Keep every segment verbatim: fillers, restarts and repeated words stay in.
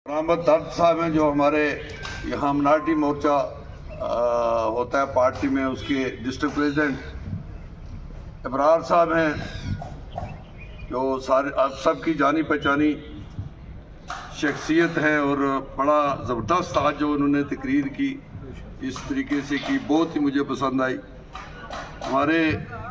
मोहम्मद दर्द साहब हैं, जो हमारे यहाँ मिनार्टी मोर्चा होता है पार्टी में, उसके डिस्ट्रिक्ट प्रेसिडेंट इब्रार साहब हैं, जो सारे आप सबकी जानी पहचानी शख्सियत हैं और बड़ा ज़बरदस्त आज जो उन्होंने तकरीर की इस तरीके से की, बहुत ही मुझे पसंद आई। हमारे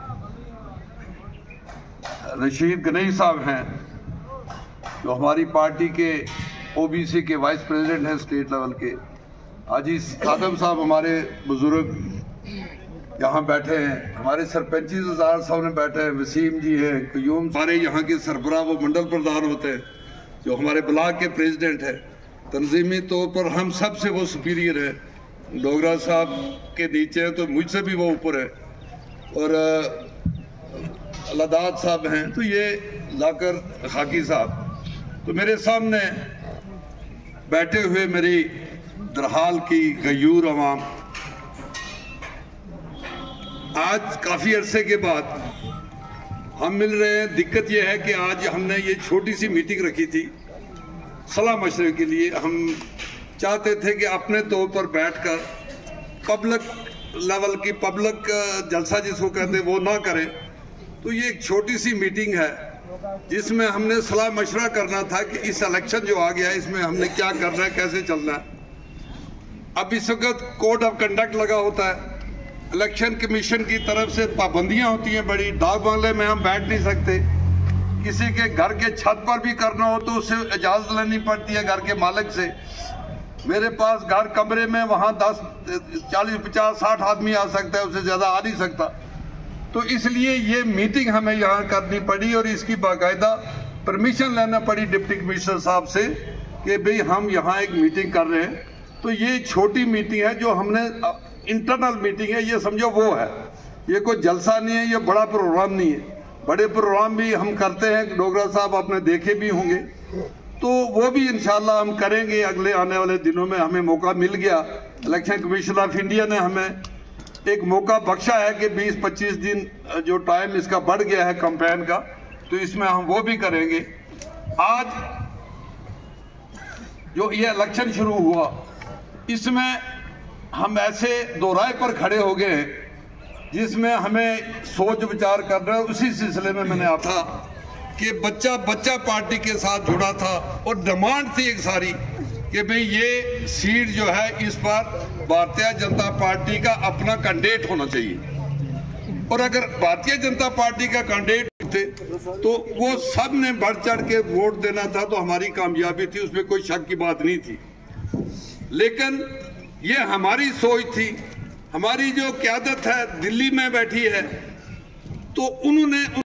रशीद गनई साहब हैं, जो हमारी पार्टी के ओबीसी के वाइस प्रेसिडेंट हैं स्टेट लेवल के। हाजी खादम साहब हमारे बुजुर्ग यहाँ बैठे हैं। हमारे सरपंची हजार साहब ने बैठे हैं, वसीम जी हैं, क्यूम हमारे यहाँ के सरबराह वो मंडल प्रधान होते हैं, जो हमारे ब्लॉक के प्रेसिडेंट हैं। तंजीमी तौर पर हम सब से वो सुपीरियर है, डोगरा साहब के नीचे हैं तो मुझसे भी वो ऊपर है, और लदाद साहब हैं, तो ये लाकर खाकी साहब। तो मेरे सामने बैठे हुए मेरी दरहाल की गयूर अवाम, आज काफ़ी अरसे के बाद हम मिल रहे हैं। दिक्कत यह है कि आज हमने ये छोटी सी मीटिंग रखी थी सलाह मशवरे के लिए। हम चाहते थे कि अपने तौर पर बैठकर पब्लिक लेवल की पब्लिक जलसा जिसको कहते हैं वो ना करें। तो ये एक छोटी सी मीटिंग है जिसमें हमने सलाह मशवरा करना था कि इस इलेक्शन जो आ गया है इसमें हमने क्या करना है, कैसे चलना है। अब इस वक्त कोड ऑफ कंडक्ट लगा होता है, इलेक्शन कमीशन की तरफ से पाबंदियां होती हैं बड़ी। डाक बंगले में हम बैठ नहीं सकते, किसी के घर के छत पर भी करना हो तो उससे इजाज़त लेनी पड़ती है घर के मालिक से। मेरे पास घर कमरे में वहाँ दस चालीस पचास साठ आदमी आ सकता है, उससे ज़्यादा आ नहीं सकता। तो इसलिए ये मीटिंग हमें यहाँ करनी पड़ी और इसकी बाकायदा परमिशन लेना पड़ी डिप्टी कमिश्नर साहब से कि भाई हम यहाँ एक मीटिंग कर रहे हैं। तो ये छोटी मीटिंग है जो हमने इंटरनल मीटिंग है, ये समझो वो है, ये कोई जलसा नहीं है, ये बड़ा प्रोग्राम नहीं है। बड़े प्रोग्राम भी हम करते हैं, डोगरा साहब आपने देखे भी होंगे, तो वो भी इंशाल्लाह हम करेंगे अगले आने वाले दिनों में। हमें मौका मिल गया, इलेक्शन कमीशन ऑफ इंडिया ने हमें एक मौका बख्शा है कि बीस पच्चीस दिन जो टाइम इसका बढ़ गया है कैंपेन का, तो इसमें हम वो भी करेंगे। आज जो ये इलेक्शन शुरू हुआ इसमें हम ऐसे दो राय पर खड़े हो गए हैं जिसमें हमें सोच विचार करना है। उसी सिलसिले में मैंने आता कि बच्चा बच्चा पार्टी के साथ जुड़ा था और डिमांड थी एक सारी कि भाई ये सीट जो है इस पर भारतीय जनता पार्टी का अपना कैंडिडेट होना चाहिए, और अगर भारतीय जनता पार्टी का कैंडिडेट थे तो वो सब ने बढ़ चढ़ के वोट देना था, तो हमारी कामयाबी थी, उसमें कोई शक की बात नहीं थी। लेकिन ये हमारी सोच थी, हमारी जो क़यादत है दिल्ली में बैठी है, तो उन्होंने